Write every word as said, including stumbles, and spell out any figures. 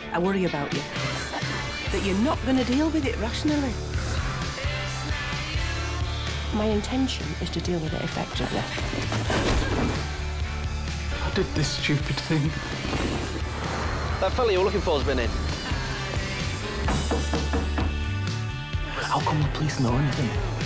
I worry about you. That you're not going to deal with it rationally. My intention is to deal with it effectively. I did this stupid thing. That fella you're looking for has been in. How come the police know anything?